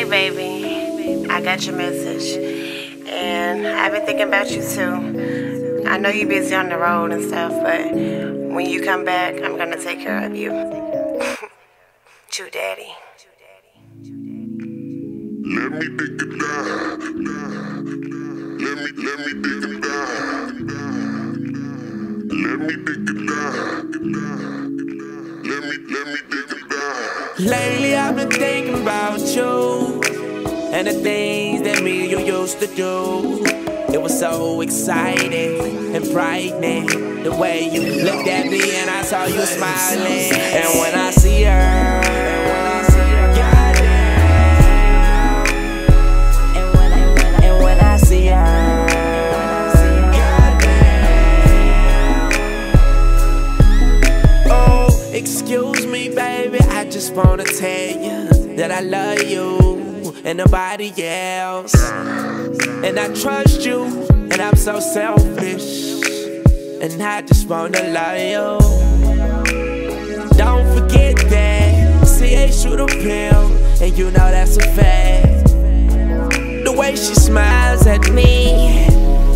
baby, I got your message, and I've been thinking about you too. I know you're busy on the road and stuff, but when you come back, I'm gonna take care of you. Chew Daddy. Let me dig it down. Let me dig it down. Let me dig it down. Let me dig it down. Lately I've been thinking about you and the things that me and you used to do. It was so exciting and brightening, the way you looked at me and I saw you smiling. And when I see her, excuse me, baby, I just wanna tell you that I love you and nobody else. And I trust you, and I'm so selfish, and I just wanna love you. Don't forget that CA shoot a pill, and you know that's a fact. The way she smiles at me,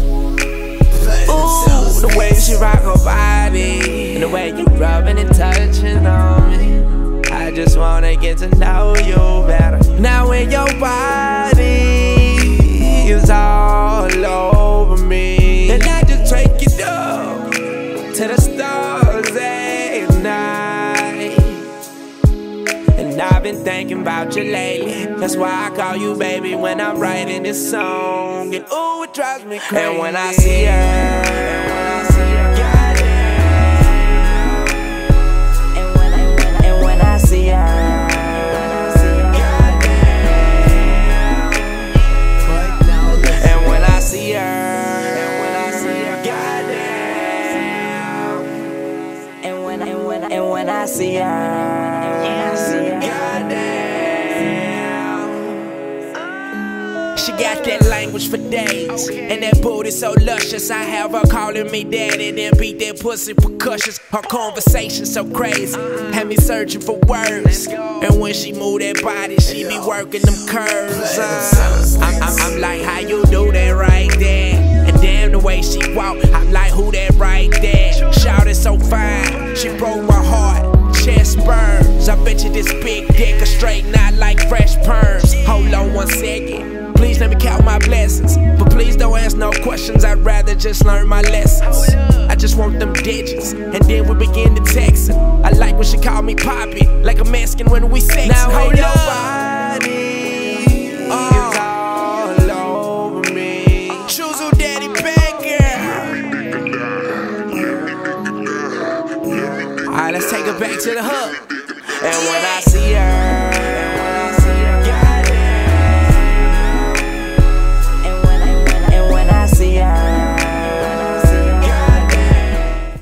ooh, the way she rock her body, and the way you rubbing and touching on me, I just wanna get to know you better. Now when your body is all over me, and I just take it up to the stars at night. And I've been thinking about you lately, that's why I call you baby when I'm writing this song. And ooh, it drives me crazy. And when I see her, I see her, goddamn. She got that language for days, and that booty so luscious. I have her calling me daddy, then beat that pussy percussions. Her conversation so crazy, had me searching for words. And when she move that body, she be working them curves. I'm like, how you do that right there? And damn the way she walk, I'm like, who that right there? Shawty so fine, she broke my heart. Chest burns, I bet you this big dick a straighten out like fresh perms. Hold on 1 second, please let me count my blessings, but please don't ask no questions, I'd rather just learn my lessons. I just want them digits, and then we begin to texting. I like when she call me Poppy, like a Mexican when we sex. Now hold your body is all over me. Choose who daddy back, girl. Alright, let's take her back to the hook. And when I see her,